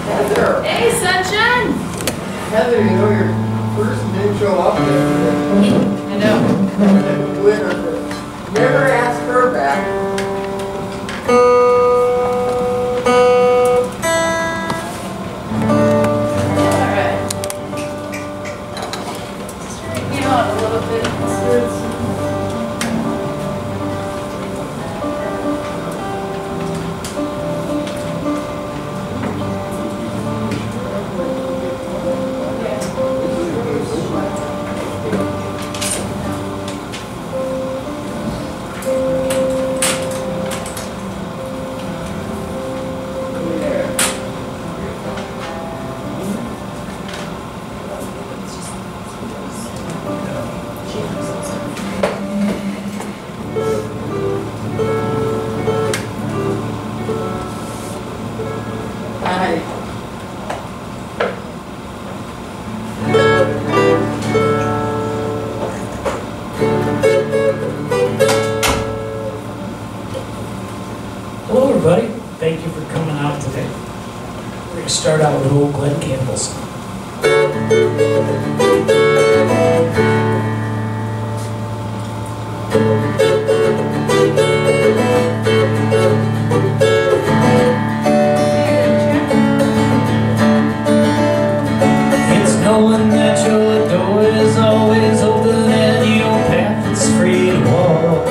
Heather. Hey, Sunshine. Heather, you know your person didn't show up yesterday. I know. Never asked her back. Alright. Straighten you out a little bit. Hello everybody, thank you for coming out today. We're going to start out with old Glenn Campbell's song. It's knowing that your door is always open and your path is free to walk.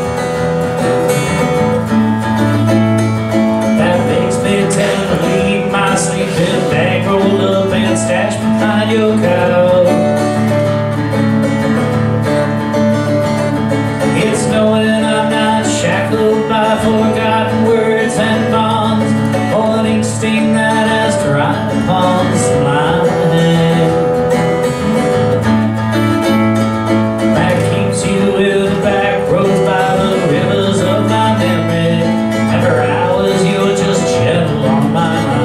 Sleeping bag rolled up and stashed behind your couch. It's knowing I'm not shackled by forgotten words and bonds, or an ink stain that has dried upon this line. That keeps you in the back roads by the rivers of my memory, and for hours you're just gentle on my mind.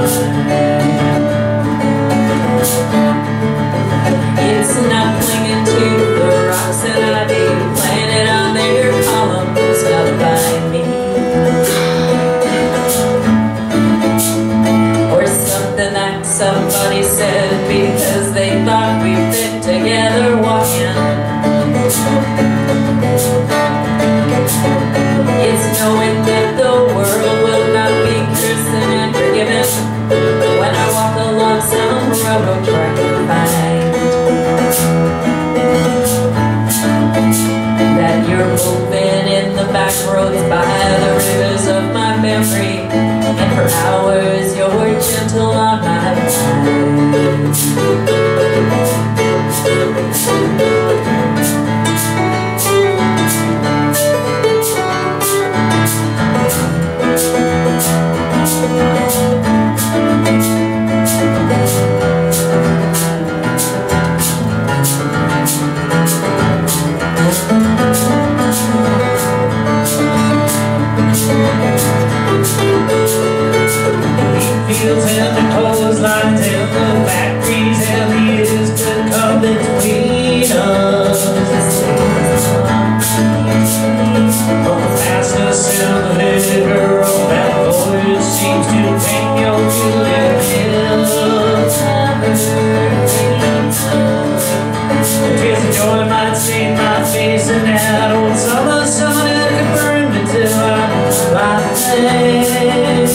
It's not clinging to the rocks that I leave planted on their columns up by me, or something that somebody said because they thought we fit together walking. It's knowing that the world will not be cursing and forgiving when I walk along some railroad track and find that you're moving in the back roads by the rivers of my memory, and for hours you're gentle on my mind. Fields and the clotheslines and the factories and the years to come between us. Oh, the fastness and the vigor of that voice seems to paint your tears of joy might stain my face, and that old summer sun it could burn me till I'm blind.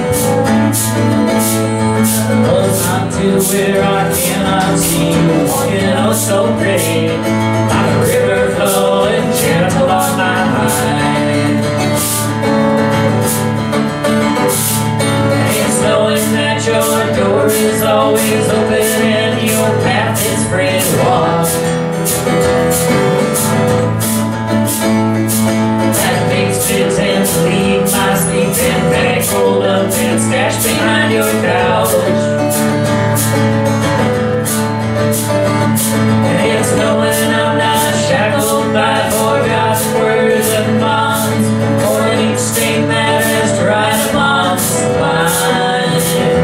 Not to where I cannot see you walking oh so pretty, like a river flowing gentle on my mind. It's knowing that your door is always open and your path is free to walk. That makes me tend to leave my sleeping bag rolled up and stashed behind your couch. And it's knowing I'm not shackled by forgotten words and bonds, or an ink stain that has dried upon this line.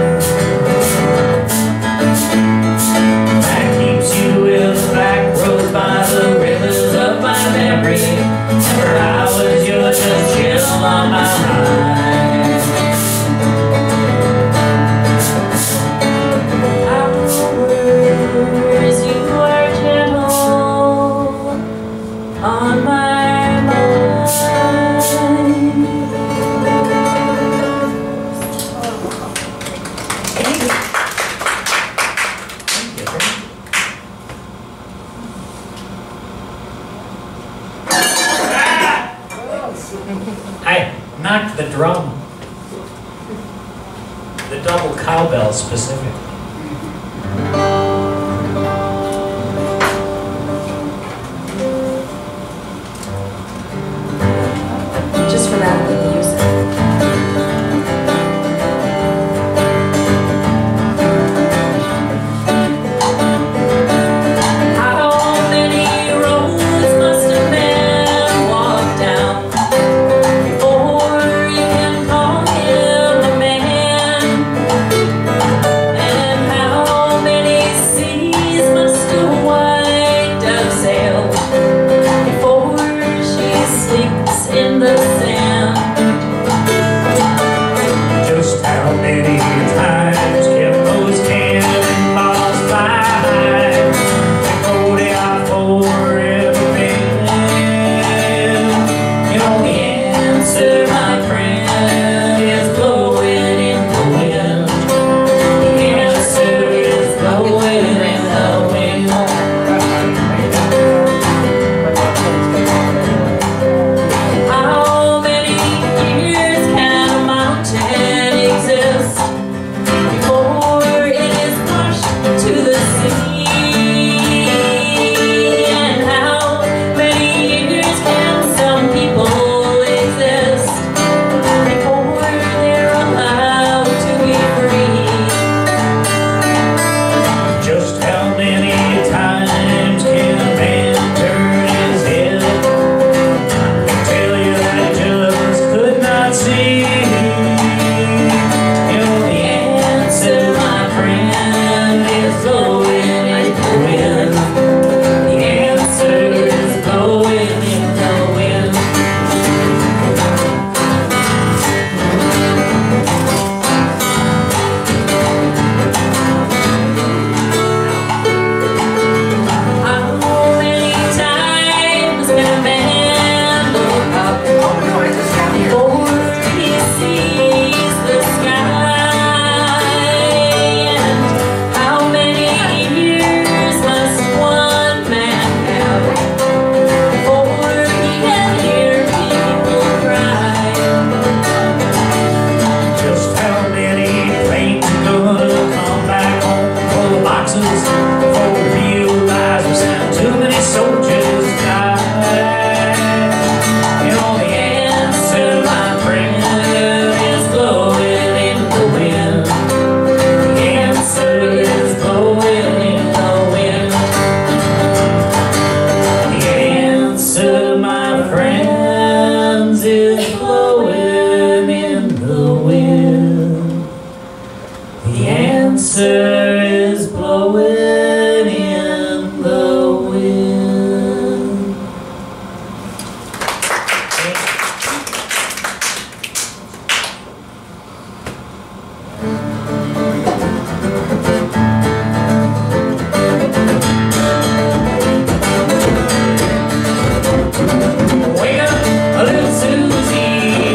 That keeps you in the back roads by the rivers of my memory, and for hours you're just gentle on my mind. The double cowbell specifically. Just for that, we use it.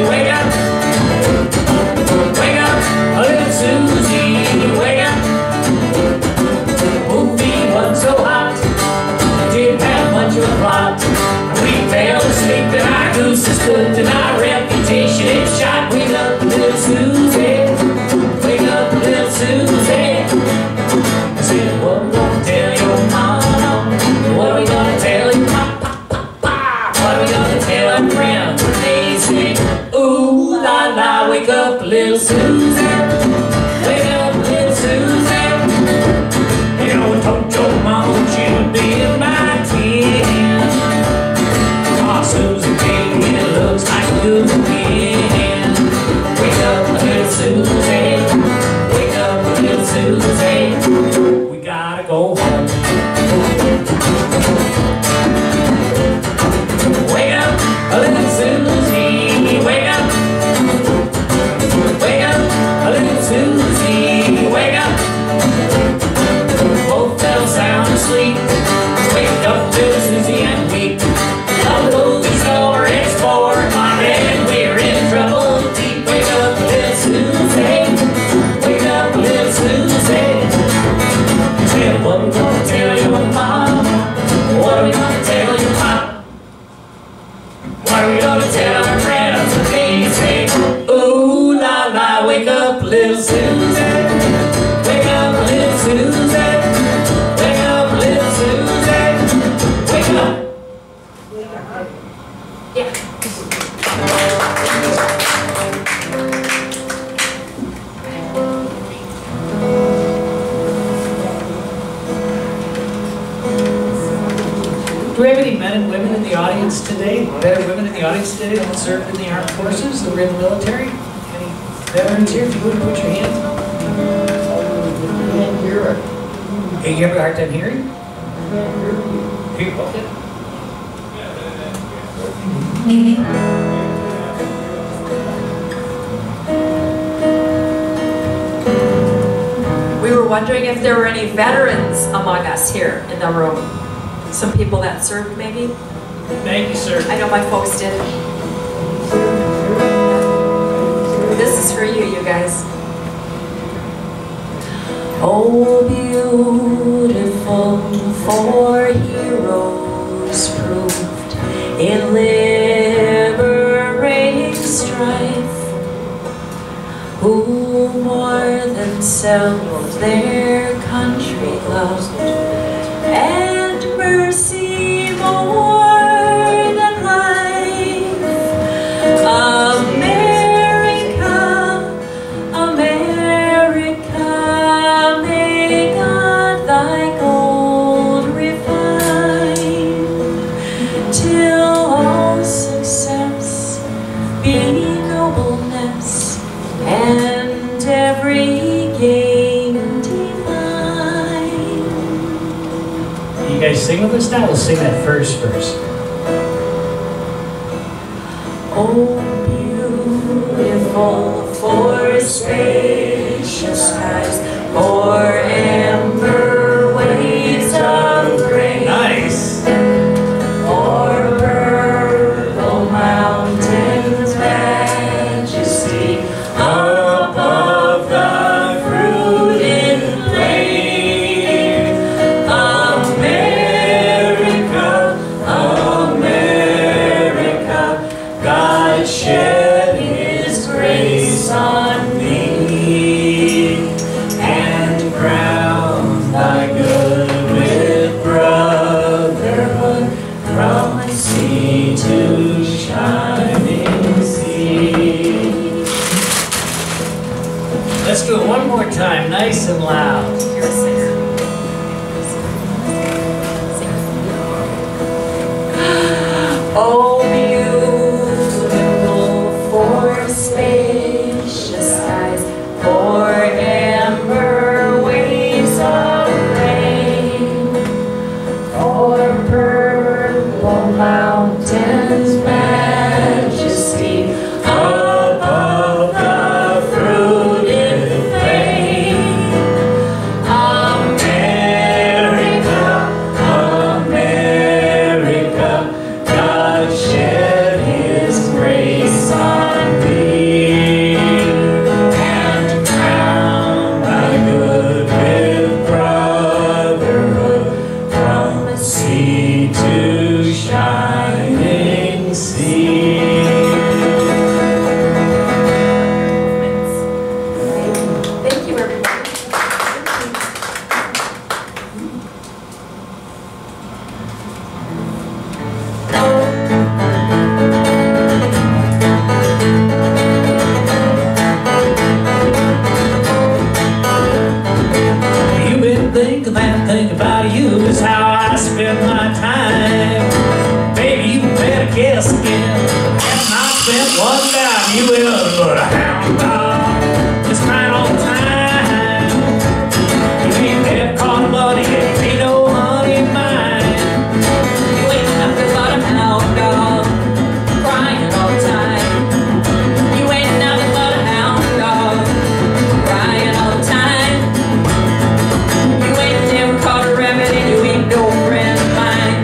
Susie, wake up. Susie. Wake up, little Susie. Wake up, little Susie. Wake up. Yeah. Do we have any men and women in the audience today? Men and women in the audience today that served in the armed forces, that were in the military? Any veterans here? If you would put your hands up. Can't hear it. Hey, you have a hard time hearing? Can't hear you. Here, okay. We were wondering if there were any veterans among us here in the room. Some people that served, maybe? Thank you, sir. I know my folks did. This is for you, you guys. Oh, beautiful for heroes proved in liberating strife, who more than self their country loved, and mercy more than life. America, America, may God thy gold refine, till all success be nobleness, and every gain divine. You guys sing with us now? We'll sing that first. Oh, beautiful for spacious skies, for amber waves of grain, Nice. for purple mountains, majesty above the fruited plain. America, America, God shed His grace on thee, and crown thy good with brotherhood, from sea to shining sea. Let's do it one more time, nice and loud. You're a singer. Oh, beautiful for spacious skies, for amber waves of rain, for purple mountains, majesty above the fruited plain. America, America, God shed His grace on thee, and crown thy good with brotherhood, from sea to shining sea. Thank you, everybody. You've been thinking that thing about you is how I spend my time. Baby, you better guess again. Have not spent one dime. You will, but a hound dog is crying all the time. You ain't never caught a money, ain't ain't no money in mine. You ain't nothing but a hound dog, crying all the time. You ain't nothing but a hound dog, crying all the time. You ain't never caught a rabbit and you ain't no friend of mine.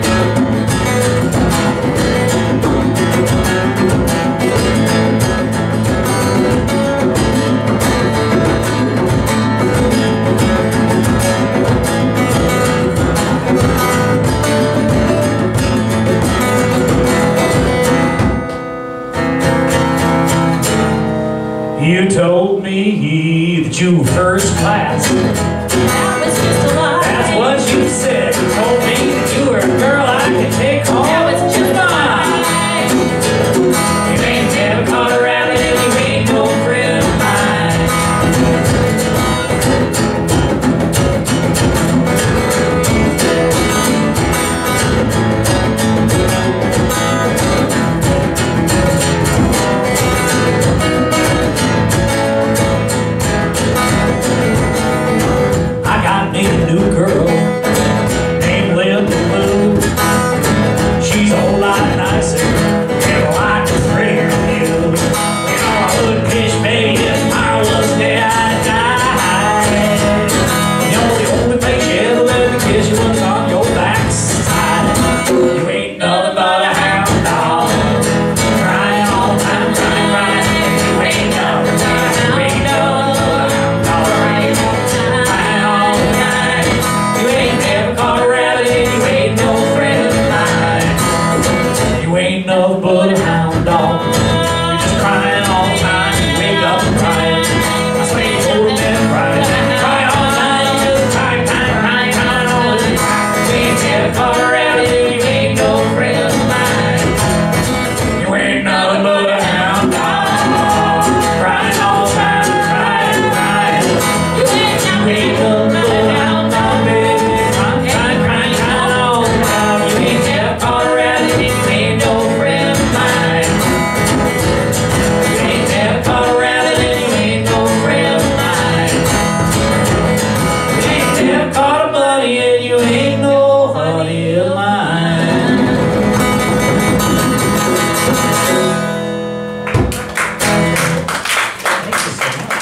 you were first class. That was just a lie. That's what you said. You told me that you were a girl I could take home. That was just a lie. You ain't never caught a rabbit and you ain't no friend of mine. I got me a new girl named Linda Lou. She's a whole lot nicer and a lot prettier than you. You know I would pitch, baby, if I was dead, I'd die. You know the only place you ever let me kiss you was on your backside. You ain't nothing but a hound dog, crying all the time, crying, crying. You ain't nothing but a hound dog, crying all the time. You ain't never caught a rabbit and you ain't no friend of mine. You ain't nothing but a hound dog. You're just crying all the time. You wake up and crying. I swear you told me and crying. Crying all the time. Just crying, crying, crying, crying all the time. You ain't never caught a rabbit and you ain't no friend of mine. You ain't nothing but a hound dog. Crying all the time. Crying, crying. You ain't You ain't nothing but a hound dog, baby. Crying, crying, crying, crying all the time. You ain't never caught a rabbit and you ain't no friend of mine. You ain't never caught a rabbit and you ain't no friend of mine. You ain't never caught a bunny and you ain't no honey of mine. Thank you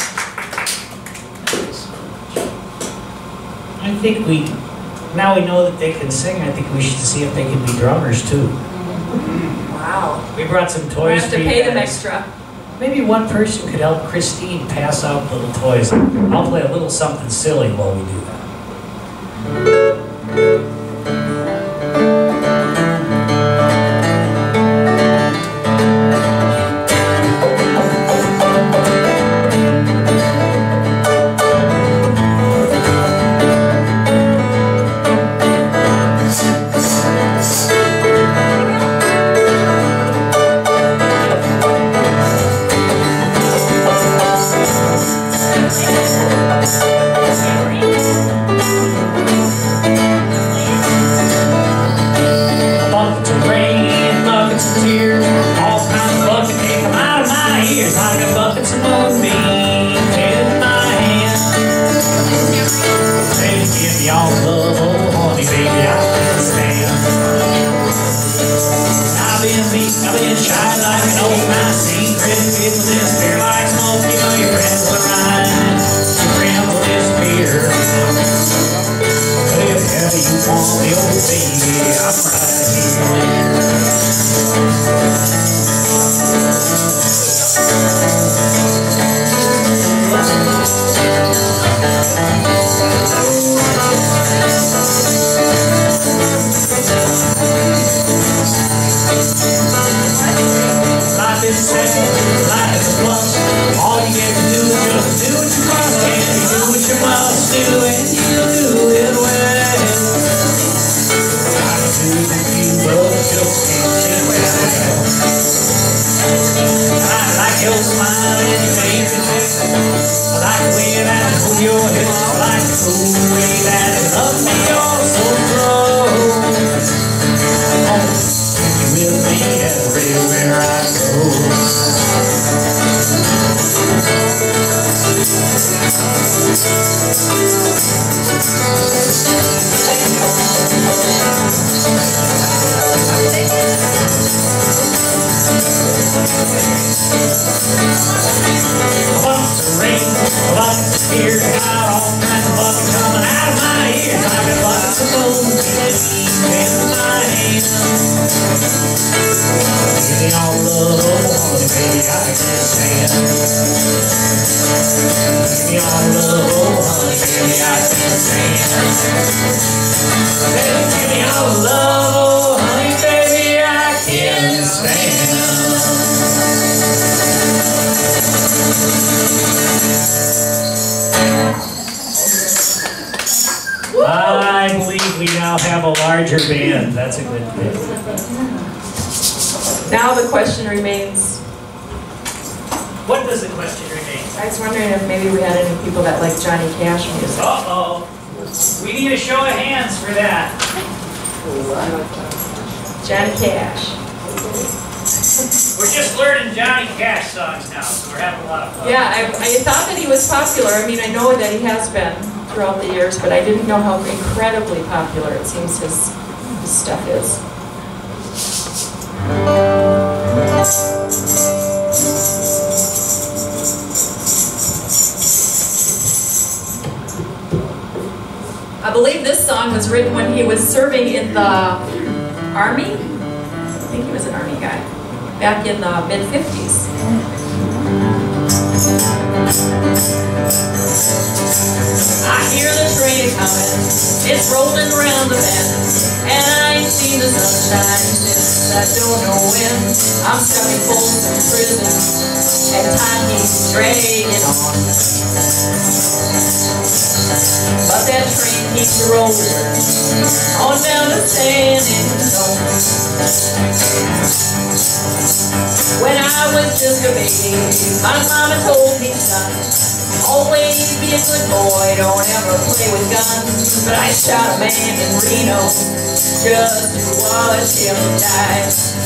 so much. I think now we know that they can sing, I think we should see if they can be drummers too. Wow. We brought some We toys have to for you pay them guys. extra. Maybe one person could help Christine pass out little toys. I'll play a little something silly while we do that. Buckets of rain, buckets of tears, all kinds of buckets came from out of my ears. I got buckets of moonbeams in my hand. They give me all love, oh honey, baby, I can't stand. I've been meek, I've been shy like an old my secret. It was disappear like smoke, you know your friends were mine. Your friend will disappear. Whatever you want me, oh baby, I'm right here. Life is sad, life is a plus. All you get to do is just do what you must, and you do what you must do, and you do it well. I do with you, but just can't seem to tell. I like your smile and your baby face. I like the way that you hold your hips. I like the cool way that you love me all so close. Take you with me everywhere I go. Buckets of rain, buckets of tears, got all kinds of buckets coming out of my ears. I got buckets of moonbeams in my hand. Give me all love, oh honey, baby, I can't stand. Give me all love, oh honey, baby, I can't stand. Give me all love, oh honey, baby, I can't stand. we now have a larger band. That's a good thing. Now the question remains, What does the question remain? I was wondering if maybe we had any people that like Johnny Cash music. Uh-oh. We need a show of hands for that. Johnny Cash. We're just learning Johnny Cash songs now, so we're having a lot of fun. Yeah, I thought that he was popular. I mean, I know that he has been throughout the years, but I didn't know how incredibly popular it seems his stuff is. I believe this song was written when he was serving in the Army. I think he was an Army guy. Back in the mid-50s. I hear the train coming, it's rolling around the bend, and I ain't seen the sunshine since I don't know when. I'm stuck in Folsom Prison, and time keeps dragging on. But that train keeps rolling on down to San Antonio. When I was just a baby, my mama told me, son, always be a good boy, don't ever play with guns. But I shot a man in Reno just to watch him die.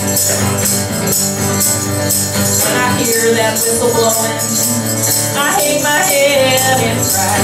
When I hear that whistle blowing, I hang my head and cry.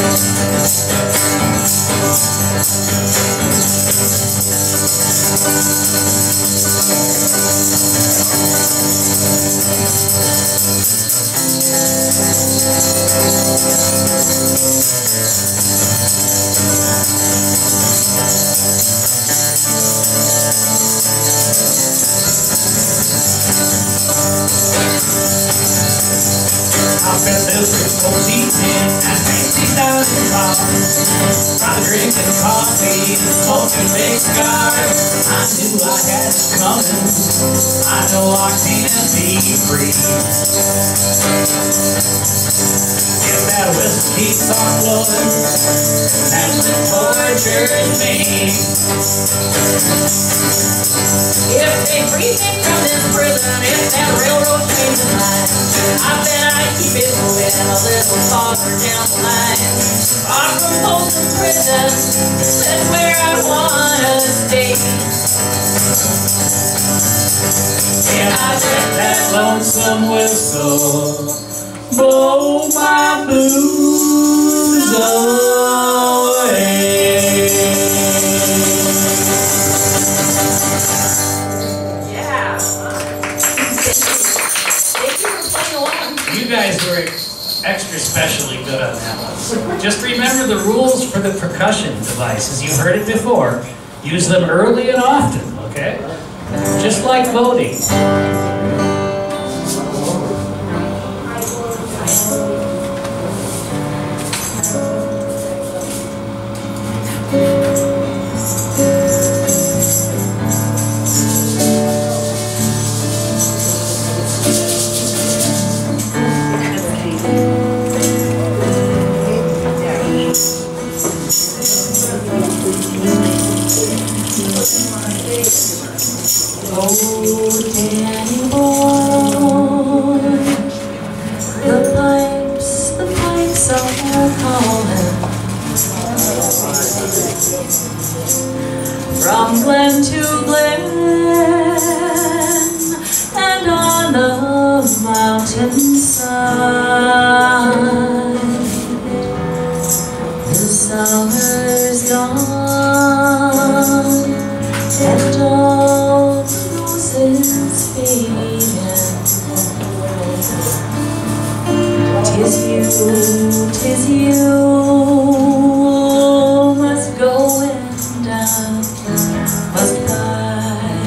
I've been living for deep in at 19,000 pounds. I'm drinking coffee and smoking big cigars. I knew I had it coming. I know I can't be free. If that whistle keeps on blowing, that's what tortures me. If they free me from this prison, if that railroad train is mine, I bet I'd keep it moving a little farther down the line. Far from Folsom Prison, that's where I wanna stay. And I let that lonesome whistle blow my blues away. Yeah. Thank you for playing along. You guys were extra specially good on that one. So just remember the rules for the percussion devices. You've heard it before. Use them early and often, okay? Just like voting. From glen to glen and on the mountainside, the summer's gone and all the roses fading. 'Tis you must go and I must die.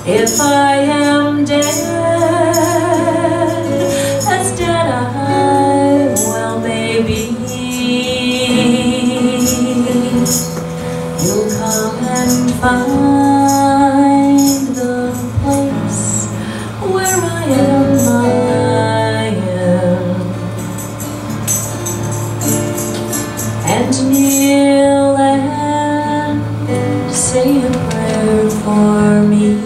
If I am dead, as dead I well may be, you'll come and find the place where I am. And kneel and say a prayer for me,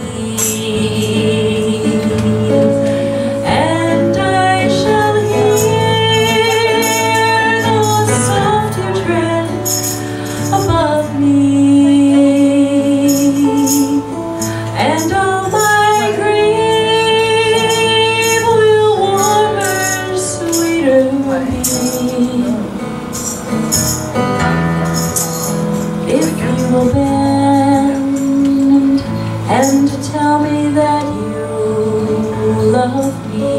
and I shall hear the soft tread above me, and all my grief will warmer, sweeter be. If you will bend and tell me that you love me,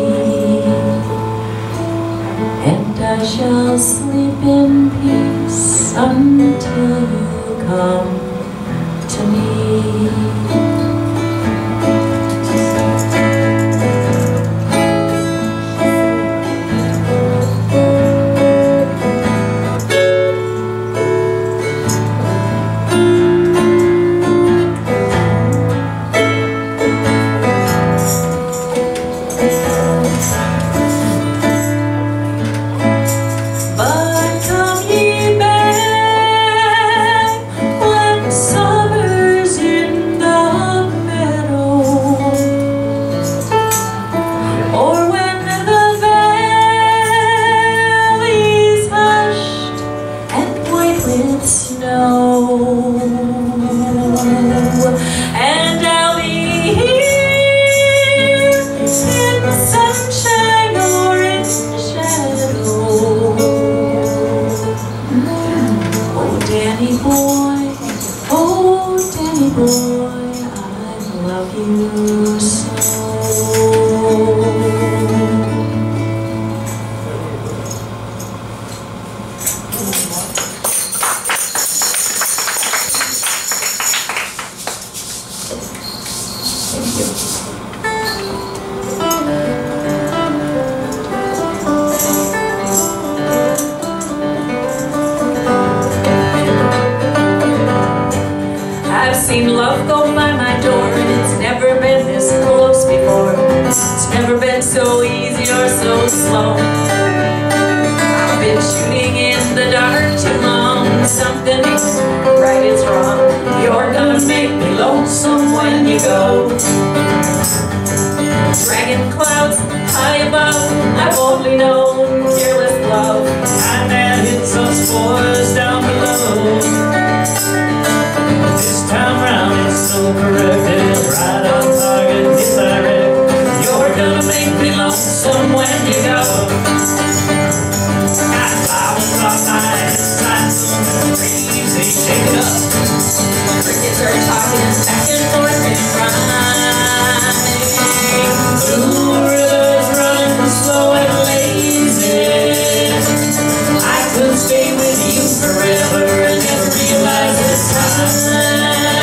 and I shall sleep in peace until you come to me. With snow, and I'll be here in sunshine or in shadow. Oh, Danny boy, I love you so. I've seen love go by my door, and it's never been this close before. It's never been so easy or so slow. I've been shooting in the dark too long. Something ain't right, it's wrong. You're gonna make me lonesome when you go. Dragging clouds high above, I've only known careless love. And that hits us boys down below. This time round it's so correct, it's right on target, it's direct. You're gonna make me lonesome when you go. Got 5 o'clock night, it's time to crazy, shake it up. Crickets are talking back and forth and crying. Blue rivers running slow and lazy. I could stay with you forever and never realize this time.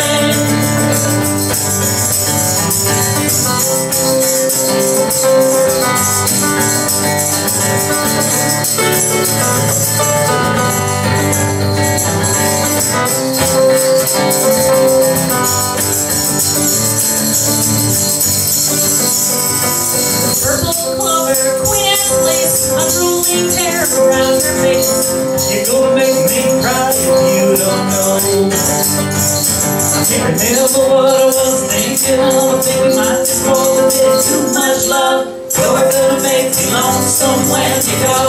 Purple clover, queen and lace, unruly hair around her face. You're gonna make me cry if you don't know. I can't remember what I was thinking of. I think we might just more than did too much love. You're gonna make me lonesome when you go.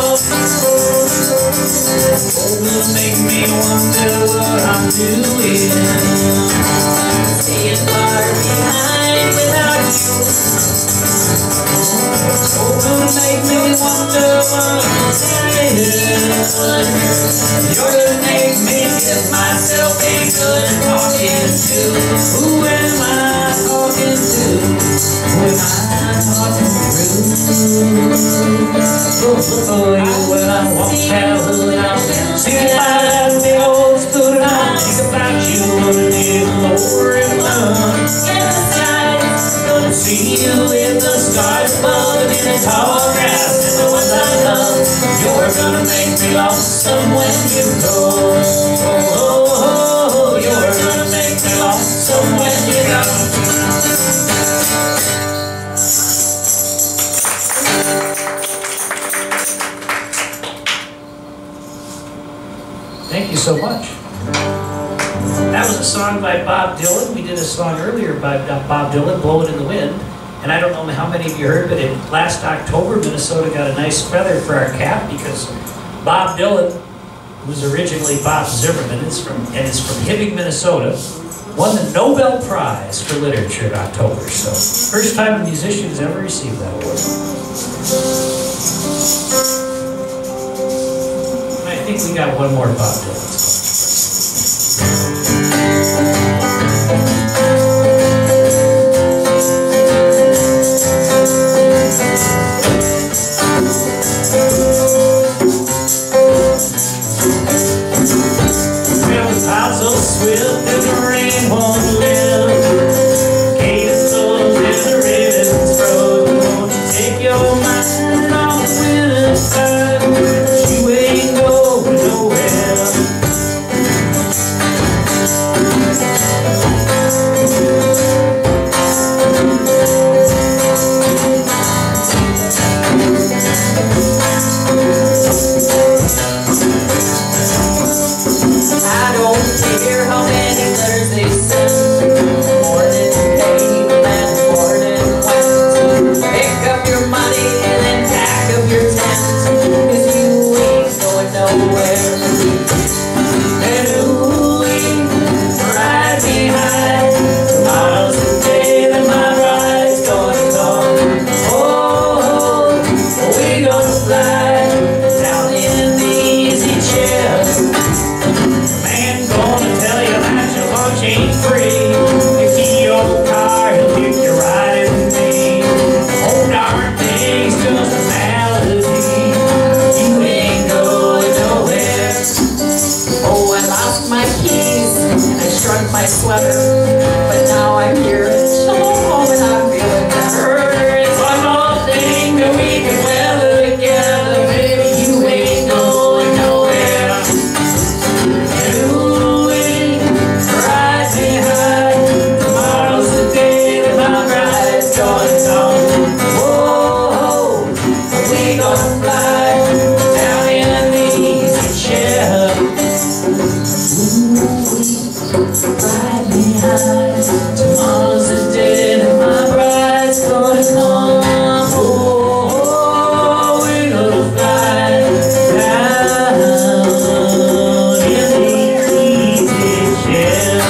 Oh, you'll make me wonder what I'm doing. Staying far behind without you. Oh, gonna make me wonder what I'm doing. You're gonna make me give myself a good talking to. Who am I talking to? Who am I talking through? Oh, when I walk Calhoun, I'll see that big old spoon, and I'll think about you underneath the lower and love. In the skies, you in the stars above and in the tall grass and the ones I love. You're gonna make me lonesome when you go. You're gonna make me lonesome when you go. Thank you so much. That was a song by Bob Dylan. We did a song earlier by Bob Dylan, Blow It in the Wind. And I don't know how many of you heard, but last October, Minnesota got a nice feather for our cap because Bob Dylan, who was originally Bob Zimmerman, is from Hibbing, Minnesota, won the Nobel Prize for Literature in October. So, first time a musician has ever received that award. I think we got one more Bob Dylan song. My sweater, but now I'm here at home and I'm feeling better. It's one more thing that we can weather together, baby. You ain't going nowhere. Louie, ride me high. Tomorrow's the day that my bride's gonna come. Whoa, we gonna fly down in the easy chair. Ride me high. Tomorrow's the day that my bride's gonna come. Oh, we're gonna fly down in the easy chair.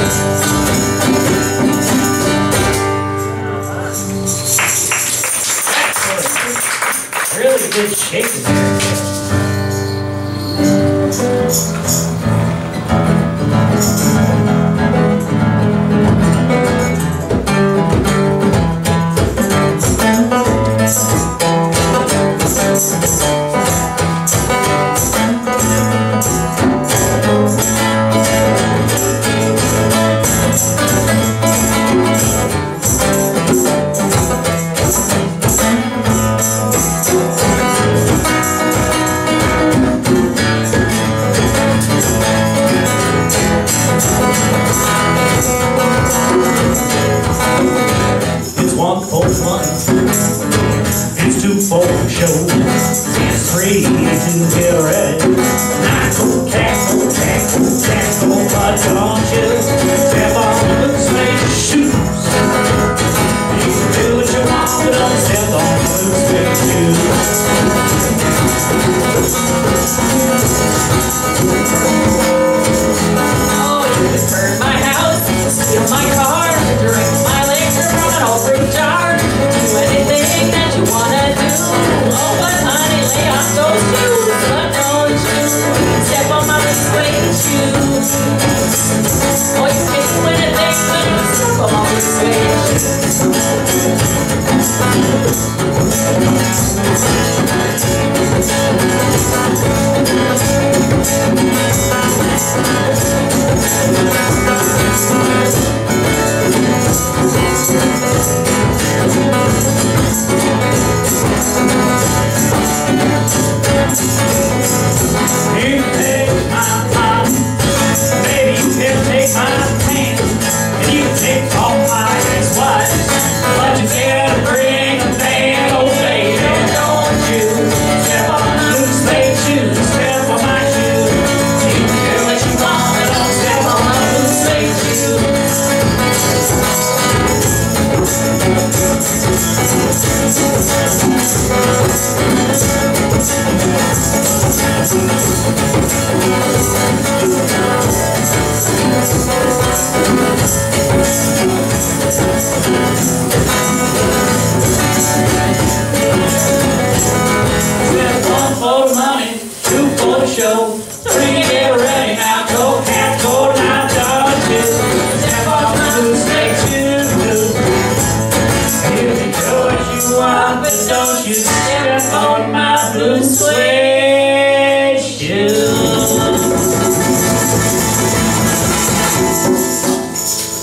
Really good shaking there.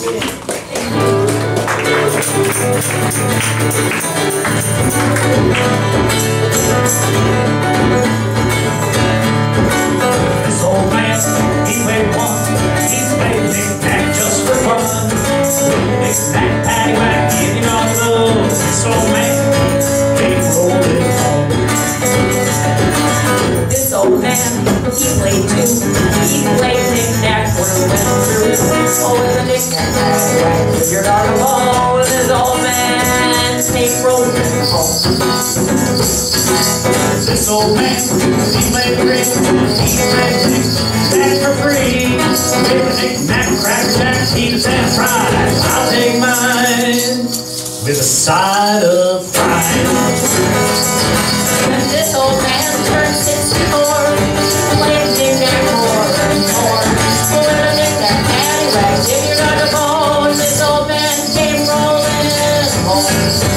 This old man, he played one, he played knick-knack just for fun. Knick-knack, paddywhack, giving all love. This old man came rolling home. This old man, he played too. He played knick-knack when we went through. Oh, with a knick-knack, paddywhack, with your dog a ball. This old man came rolling home. This old man, he played green, he played knick-knack for free. With a knick-knack, crack-jack, peanuts and fries. I'll take mine with a side of fries. And this old man turned 64, played knick-knack more and more. With a knick-knack, paddywhack, give your dog a bone. This old man came rolling home.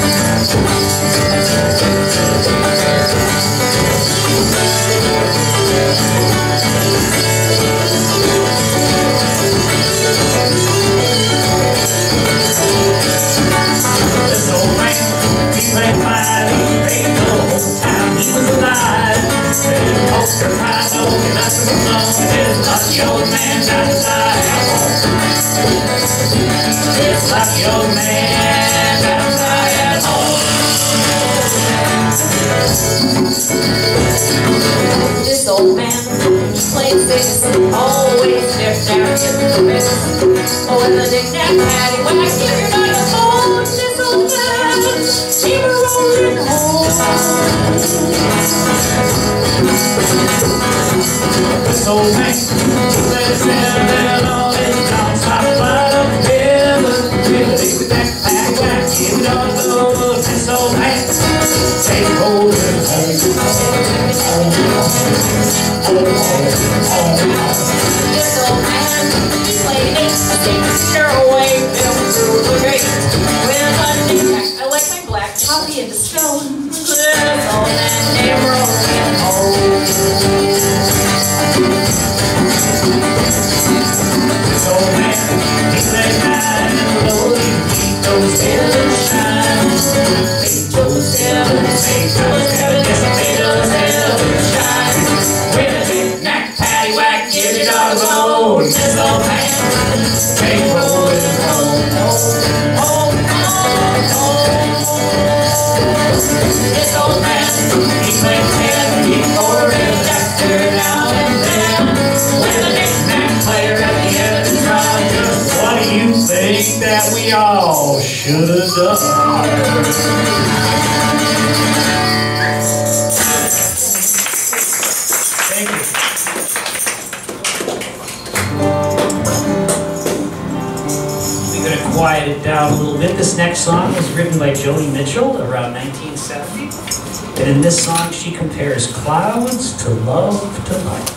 This old man, he played five, he paid the whole time he was alive. Then poker pie, no, nothing was known. This lucky old man got died. This lucky old man got died at home. This old man, he played six, always knick-knack in the mix. Oh, with a knick-knack, paddywhack, give your dog a bone. This old man came rolling home. This old man, he played seven and all his dogs hopped right up together. With a knick-knack, paddywhack, give it all love. This old man, take hold of home. This old man, he played eight, sure away, down through the grate. With a knick-knack, I like my black coffee in the stone. This old man came rolling home. This old man, he played nine and low, he beat those heavens shine. Beat those heavens, beat those heavens, yes, beat those heavens shine. With a knick-knack, paddywhack, give your dog a bone. This old man, came rolling home. Home, home, home. This old man, he played ten, he poured it after now and then. With a knick-knack player at the end of the run. What do you think that we all should have done? Thank you. We're going to quiet it down a little bit. This next song was written by Joni Mitchell around 1970. And in this song, she compares clouds to love to life.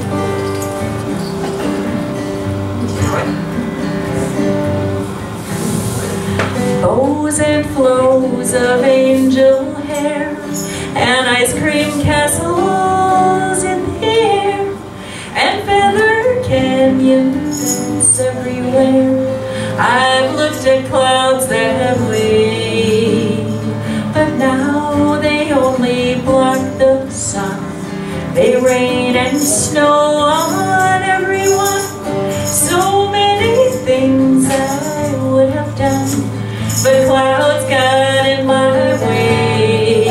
Bows and flows of angel hair and ice cream castles in the air and feather canyons everywhere. I've looked at clouds that way, but now they only block the sun. They rain and snow on everyone. So many things I would have done, but clouds got in my way.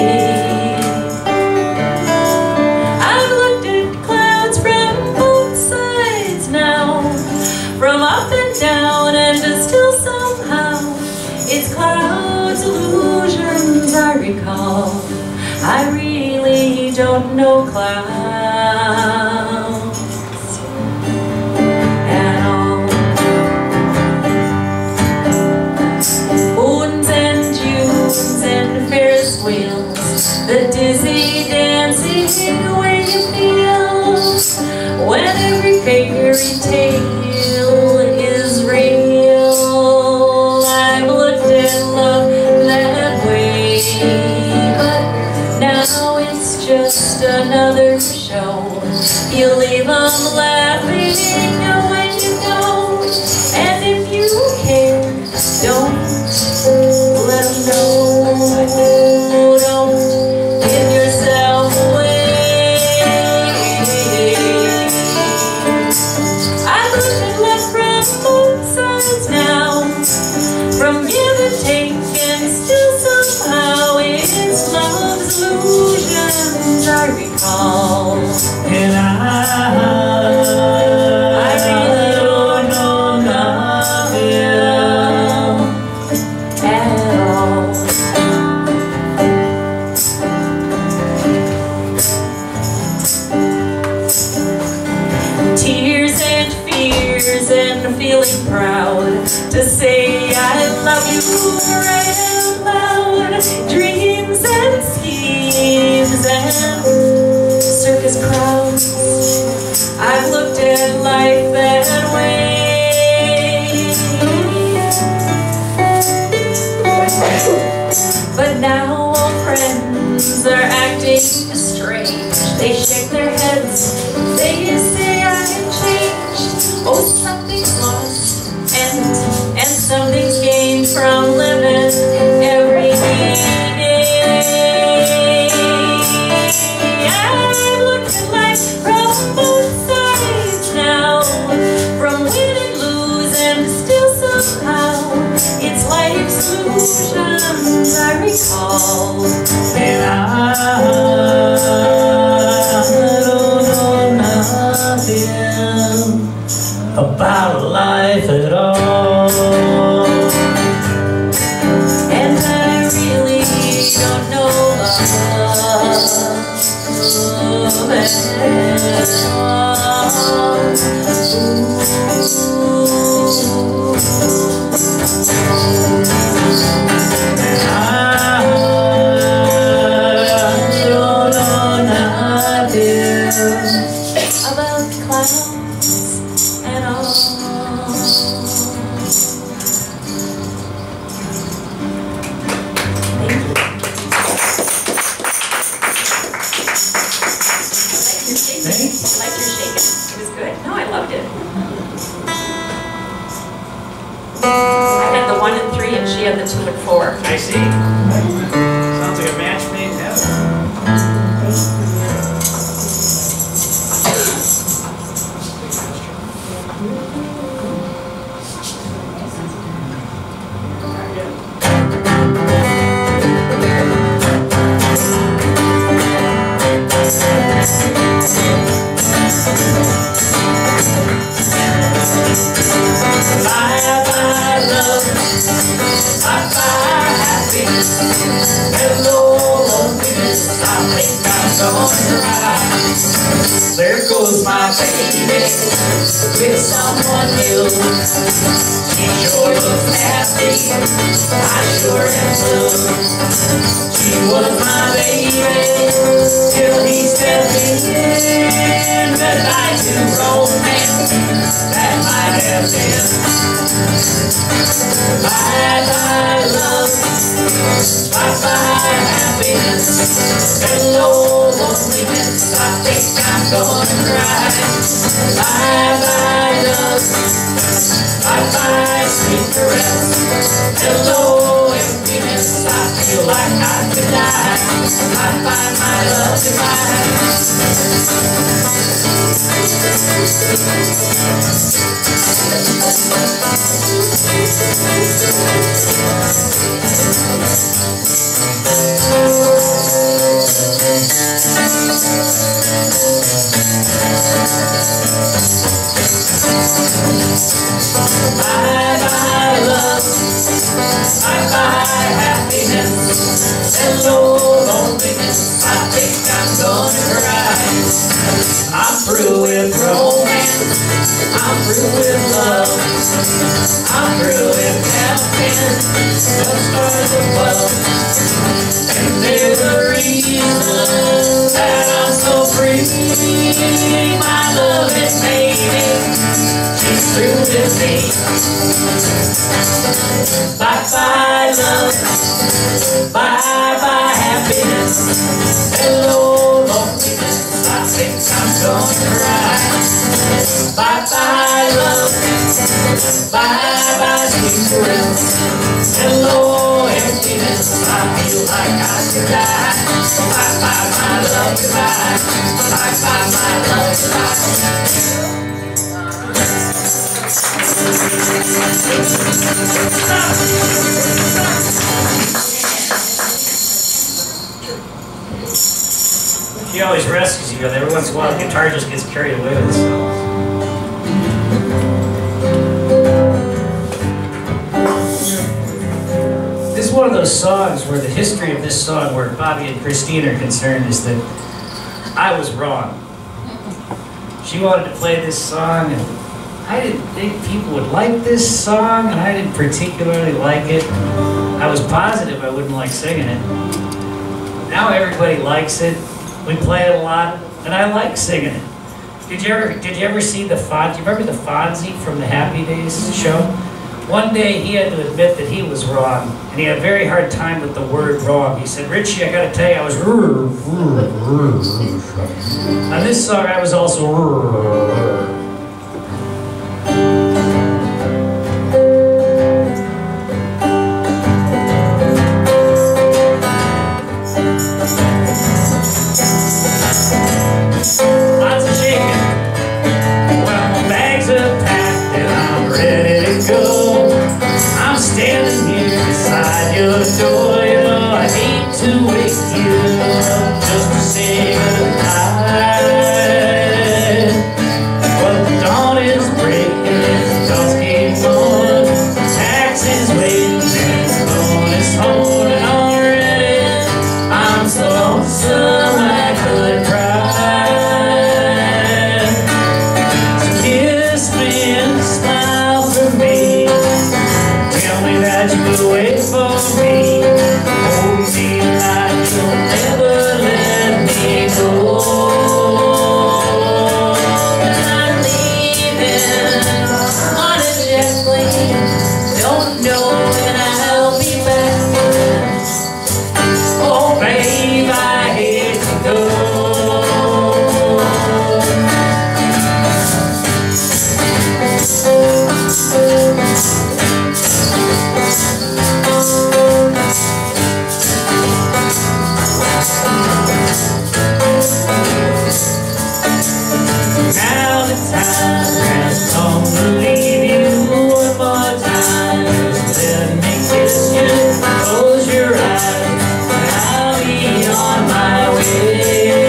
I've looked at clouds from both sides now, from up and down, and still somehow it's clouds' illusions I recall. I really don't know clouds at all. Moons and Junes and Ferris wheels, the dizzy dancing way you feel when every fairy tale is real. I've looked at love that way, but now it's just another show. say I love you right out loud. Dreams and schemes and circus crowds, I've looked at life that way. But now old friends are acting strange. They shake their heads, they say I have changed. Oh, something's lost and something's gained from living every day. I look at life from both sides now, from win and lose, and still somehow it's life's illusions I recall. And I don't know nothing about life at all. And I really don't know love at about clouds and all. Thank you. Thank you. I liked your shaking. It was good. No, I loved it. I had the 1 and 3 and she had the 2 and 4. I see. Sounds like a match made in heaven. Bye-bye love, bye-bye happiness, hello loneliness, I think I'm gonna cry. There goes my baby with someone new. She sure looks nasty, I sure am blue. She was my baby till he stepped in. Goodbye to romance that might have been. Bye-bye love, bye-bye happiness, hello loneliness, I think I'm gonna cry. Bye-bye love, bye-bye sweet caress, hello emptiness, I feel like I could die. Bye-bye my love, goodbye. Bye-bye love, bye-bye happiness, hello loneliness, I think I'm gonna cry. I'm through with romance, I'm through with love, I'm through with counting the stars above. And there's a reason that I'm so free. My love is maybe she's through with me. Bye-bye love, bye-bye happiness, hello loneliness, I think I'm gonna cry. Bye-bye love, bye-bye sweet caress, hello emptiness, I feel like I could die. Bye-bye my love, goodbye. Bye-bye my love, goodbye. He always rescues you, but every once in a while the guitar just gets carried away with itself. This is one of those songs where the history of this song, where Bobby and Christine are concerned, is that I was wrong. She wanted to play this song, and I didn't think people would like this song, and I didn't particularly like it. I was positive I wouldn't like singing it. Now everybody likes it. We play it a lot, and I like singing it. Did you ever see the Fonzie? Do you remember the Fonzie from the Happy Days show? One day he had to admit that he was wrong, and he had a very hard time with the word wrong. He said, "Richie, I gotta tell you, I was on this song. I was also." Lots of shaking. Well, my bags are packed and I'm ready to go. I'm standing here beside your door. You know I hate to wake you up just to say goodnight. But the dawn is breaking, the dusk is on. Taxi's waiting and the phone is holding already. I'm so lonesome I could cry. Wait for me, hold me like you'll never let me go. And I'm leaving on a jet plane, don't know when I'll be back. Oh babe, I hate to go. Now the time has come to leave you one more time. Let me kiss you, close your eyes, and I'll be on my way.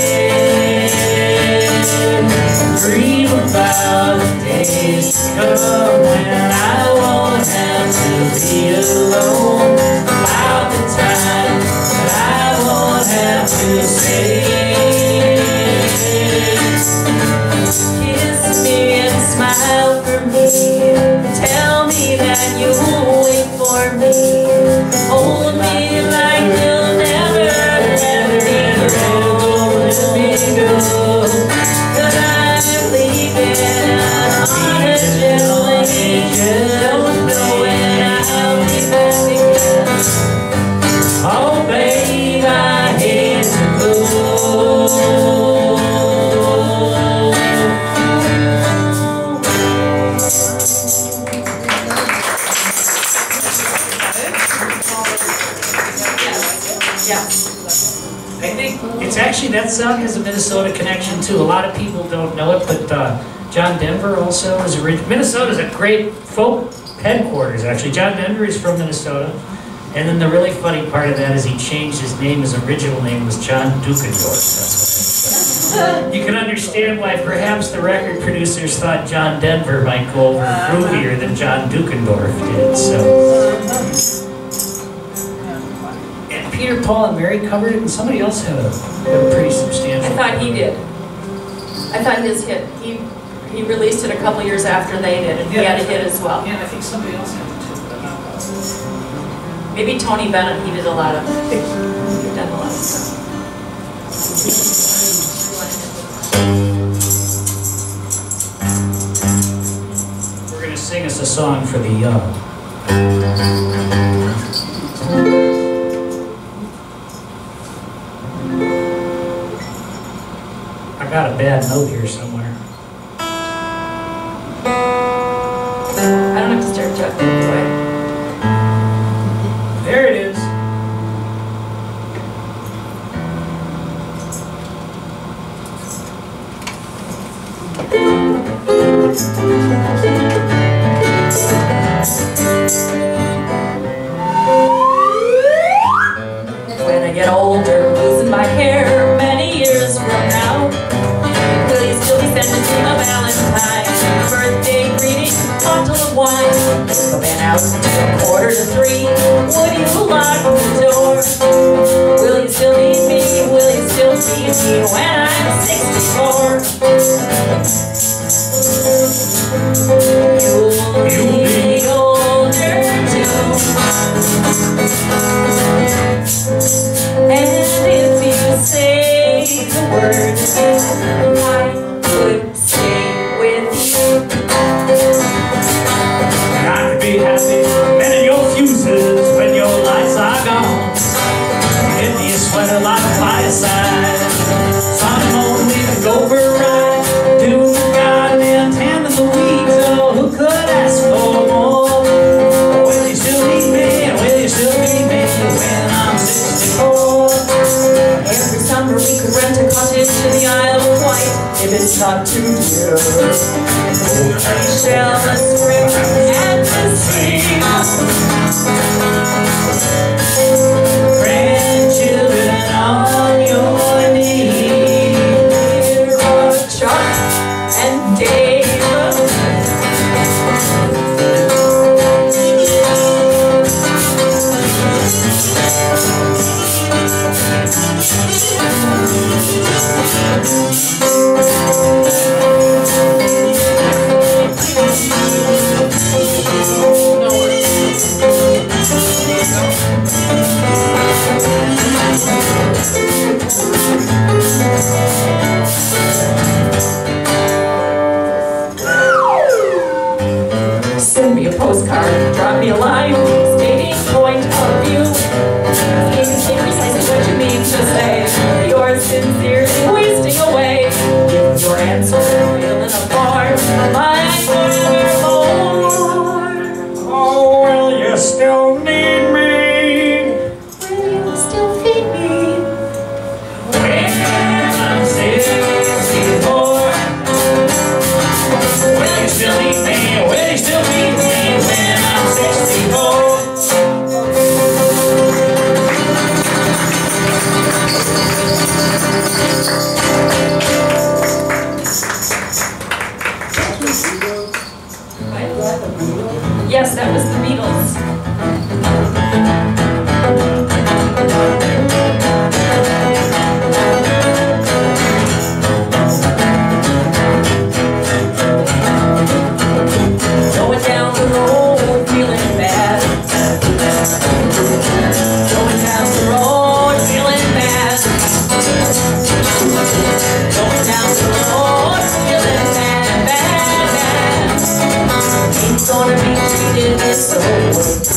Dream about the days to come when I won't have to be alone. About the time that I won't have to say. Kiss me and smile for me. Tell me that you'll wait for me. Hold me like you'll never let me go. 'Cause I'm leaving on a jet plane. Don't know when I'll be back again. Oh babe, I hate to go. I think it's actually, that song has a Minnesota connection too. A lot of people don't know it, but John Denver also is original. Minnesota is a great folk headquarters, actually. John Denver is from Minnesota. And then the really funny part of that is he changed his name. His original name was John Dukendorf. That's what you can understand why perhaps the record producers thought John Denver might go over groovier than John Dukendorf did. So. Peter, Paul, and Mary covered it, and somebody else had a pretty substantial. I thought he did. I thought his hit. He released it a couple years after they did, and he had a hit as well. Yeah, I think somebody else had it too, but I'm not positive. Maybe Tony Bennett. He did a lot of. He's done a lot of stuff. We're gonna sing us a song for the young. I got a bad note here somewhere. I don't have to start jumping away. There it is. When I get older, losing my hair many years from now, will you still be sending me a Valentine, birthday greeting, bottle of wine? I've been out till 2:45. Would you lock the door? Will you still need me? Will you still need me when I'm 64? sweater like a fireside. Sunday morning we could go for a ride, doing the garden, tending the weeds. Oh, who could ask for more? Will you still need me? Will you still need me when I'm 64? Every summer we could rent a cottage in the Isle of Wight, if it's not too dear. Shall the spring and the sea. Grandchildren on your knee. Dear Chuck and Dave. Send me a postcard, drop me a line, stating point of view. You can say precisely what you mean to say. You're sincerely wasting away. Give your answer, fill in a form, like forevermore. Oh, will you still need me? Will you still feed me? When I'm 64. Will you still need me? Will you still need me when I'm 64? Yes, that was the Beatles. Going down the road, feeling bad. Going down the road, feeling bad. Going down the road, feeling bad, bad, bad. Ain't gonna be treated this way.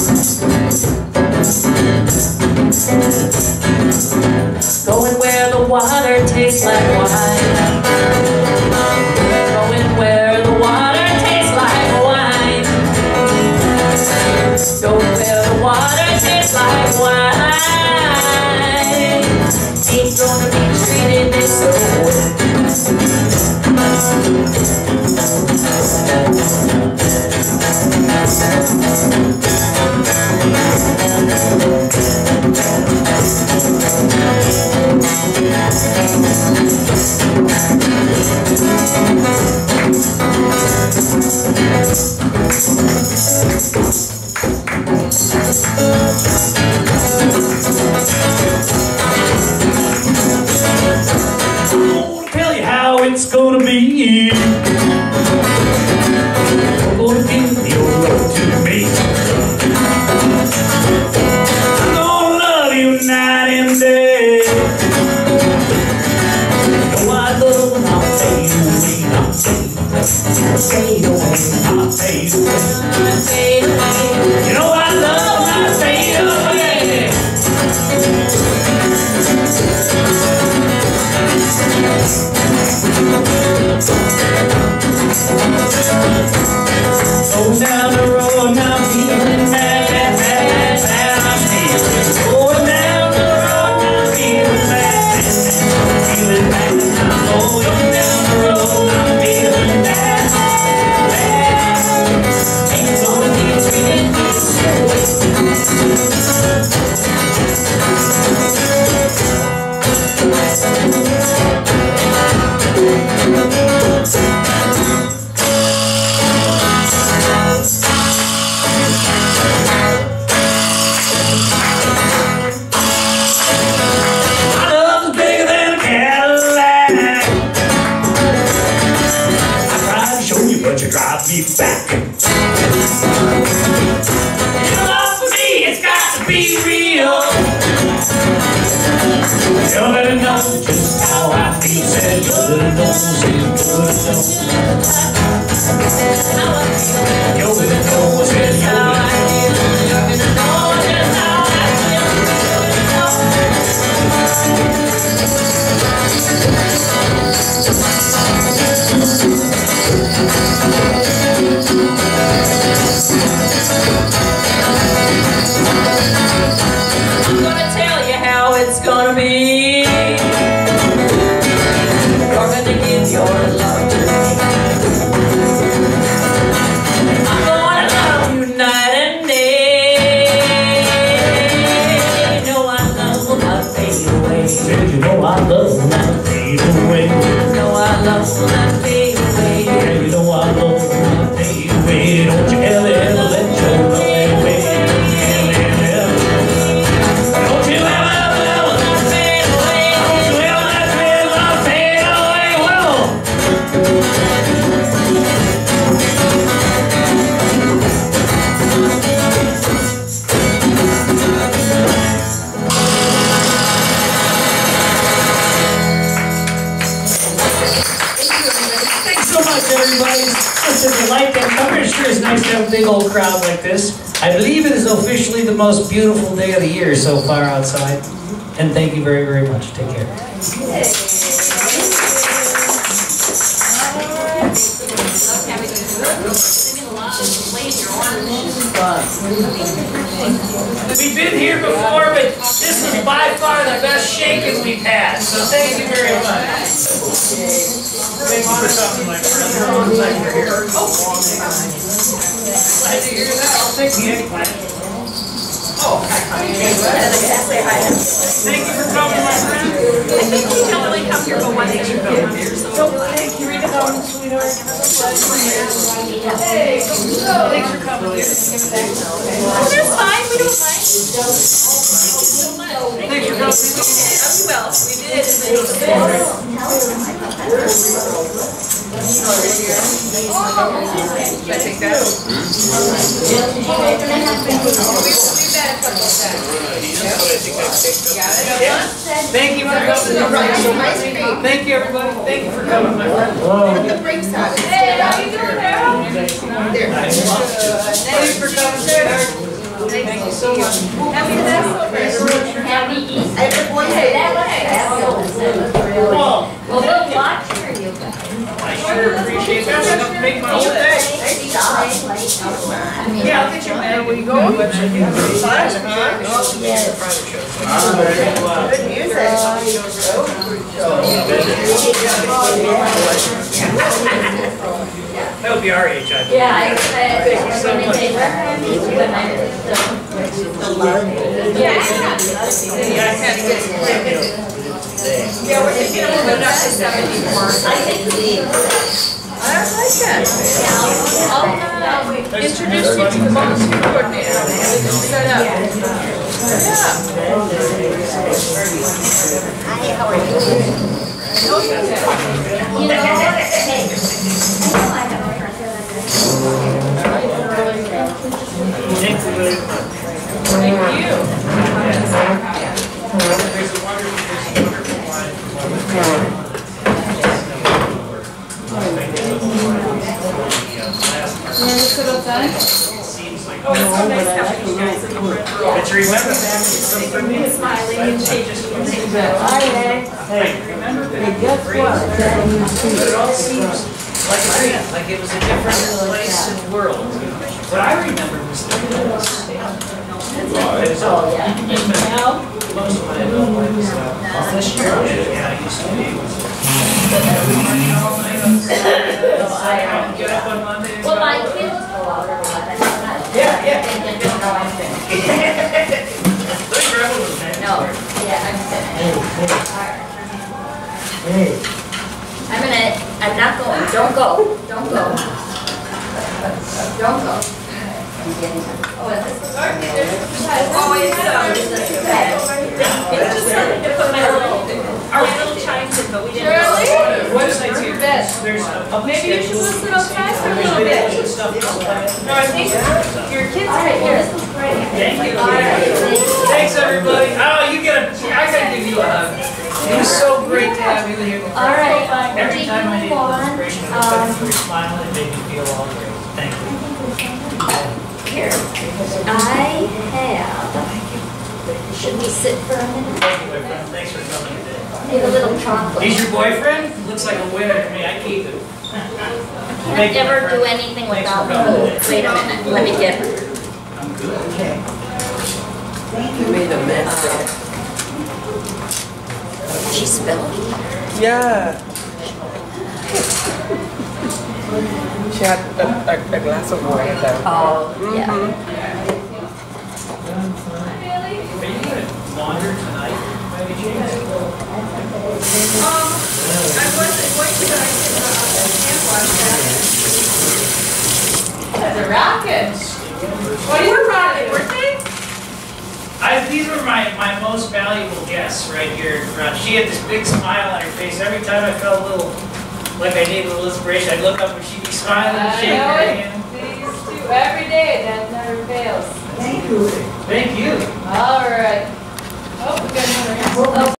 Going where the water tastes like wine. Going where the water tastes like wine. Going where the water tastes like wine. Ain't gonna be treated this way. I'll tell you how it's gonna be. I'm gonna give your love to me. I'm gonna love you night and day. No, I love when I'll fade away, I'll fade away, I'll fade away. Fade away. You know I love when I fade away. Going down the road and I'm feeling bad, bad, bad, bad, I'm feeling. Going down the road and I'm feeling bad, bad, bad, I'm feeling bad. I'm going down the road and I'm feeling bad, bad. Ain't gonna be treated this way. But you drive me back. Your love for me, it's got to be real. You better know just how I feel. Said you better know, said you better know. You better know, said you better know. You better know just how I feel. big old crowd like this. I believe it is officially the most beautiful day of the year so far outside. And thank you very, very much. Take care. We've been here before, but this is by far the best shaking we've had. So thank you very much. Thank you for coming, my friend. Glad you're here. Glad to hear that. I'll take the eggplant. Oh, thank you for coming, my friend. I think we generally come here, but one day you come here. So thank you, Rita. Sweetheart. Hey, thanks for coming. Oh, that's fine. We don't mind. Thanks for coming. Well, we did. Should I take that? Thank you for coming. Thank you, everybody. Thank you for coming, my friend. Hey, how you doing, Harold? Thank you for coming, sweetheart. Thank you so much. Happy Passover. Happy Easter. I have the boys Hey, that was Well, well, we'll watch for you guys. I sure appreciate that. It's enough to make my whole day. Yeah, I'll get you a man. Where you going? Good That would be our age, I believe. Yeah, I said, when they say, where have you been? I Yeah, we're thinking of moving up to 74. I can leave. I like that. I'll introduce you to the volunteer coordinator. Set up. Yeah. Hi, how are you? Oh, yeah. You know, hey, I know I have a friend. Thank you very much. Thank you. There's a wonderful line. Oh, it's so nice having you guys in the room. But you remember that Smiling and changes. remember that? But it all seems like again, like it was a different place in the world. What I remember was the it was all, most of my adult life was this year. Yeah, I used to be. Get up on Monday. Well, my kids go out every night. Yeah. They don't know I'm finished. No, yeah, I'm finished. I'm not going. Don't go. Don't go. Don't go. Oh, is this? Oh, it's just something to put my little chimes in, but we didn't. The website's here. There's a public Maybe you should listen outside for a little bit. No, I think your kids are right here. Thank you. Thanks, everybody. Oh, you get a. I gotta give you a hug. It was so great to have you here. All right. Every time I needed inspiration, you were smiling and made me feel all great. Thank you. Here, I have. Should we sit for a minute? Thank you, my friend. Thanks for coming today. Need a little chocolate. He's your boyfriend? Looks like a winner to me. I keep it. I can't ever do anything without food. Wait a minute, let me get her. I'm good. You made a mess there. She spilled. Yeah. She had a glass of water though. Oh, yeah. Are you going to wander tonight? By any chance? I wasn't going to, but I can't watch that. The rockets. What are you rocking? Birthday? These were my most valuable guests right here. She had this big smile on her face. Every time I felt a little, like I needed a little inspiration, I'd look up and she'd be smiling and shaking her hand. These two every day, that never fails. Thank you. All right. Oh, we got another.